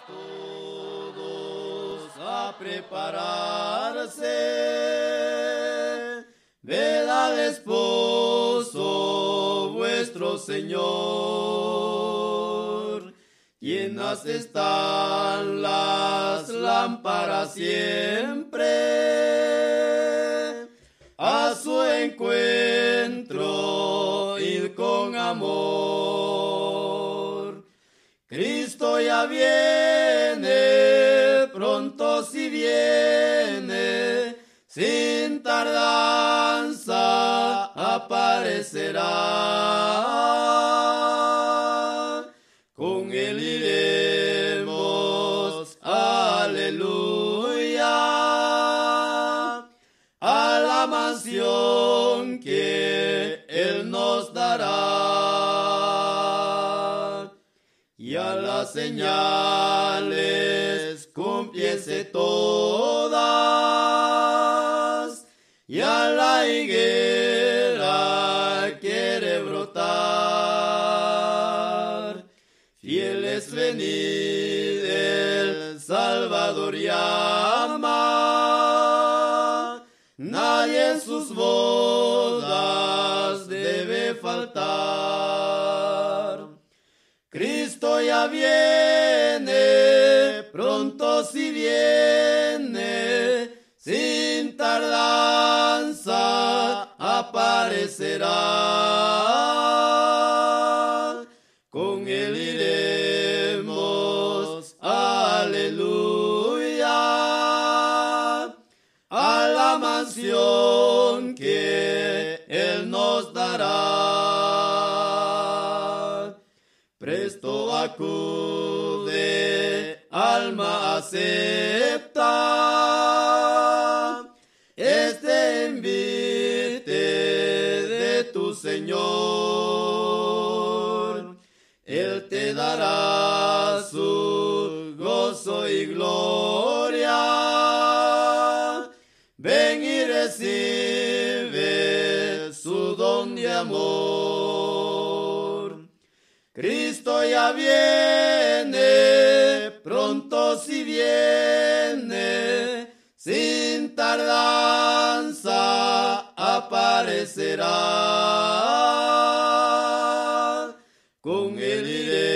todos a prepararse, ved al esposo vuestro Señor. Llenas están las lámparas siempre, a su encuentro id con amor. Cristo ya viene, pronto si viene, sin tardanza aparecerá. Con él iremos, aleluya, a la mansión que él nos dará. Y a las señales cumpliese todas, y a la higuera quiere brotar. Fieles venid, el Salvador llama, nadie en sus bodas debe faltar. Cristo ya viene, pronto si viene, sin tardanza aparecerá. Con él iremos, aleluya, a la mansión que él nos dará. Presto acude, alma acepta este envite de tu Señor. Él te dará su gozo y gloria. Ven y recibe su don de amor. Cristo ya viene, pronto si viene, sin tardanza aparecerá. Con él iré.